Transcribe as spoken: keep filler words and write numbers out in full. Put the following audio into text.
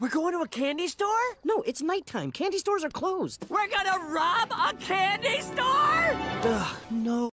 We're going to a candy store? No, it's nighttime. Candy stores are closed. We're gonna rob a candy store? Ugh, no.